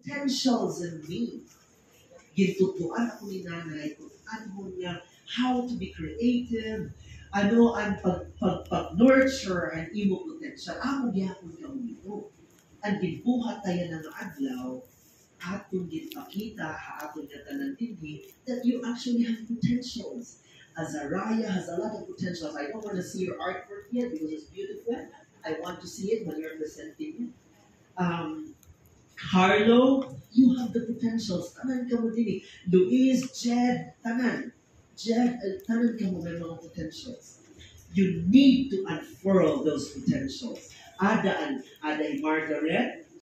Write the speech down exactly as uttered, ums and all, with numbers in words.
potentials in me. Gintutuan ako ni Nanay kung ano niya, how to be creative, ano ang pag, pag, pag-nurture ang imo potential. Ako gyapon ka mo ito. Ang gibuhat tayo ng adlaw, atong ginpakita, atong gatanan dinhi, that you actually have potentials. Azariah has a lot of potentials. I don't want to see your artwork yet because it's beautiful. I want to see it when you're presenting it. Um, Harlow, you have the potentials. Tanan ka mo din eh. Louise, Jed, tanan. Jed, uh, tanan ka mo may mga potentials. You need to unfurl those potentials. Ada, an, ada Margaret,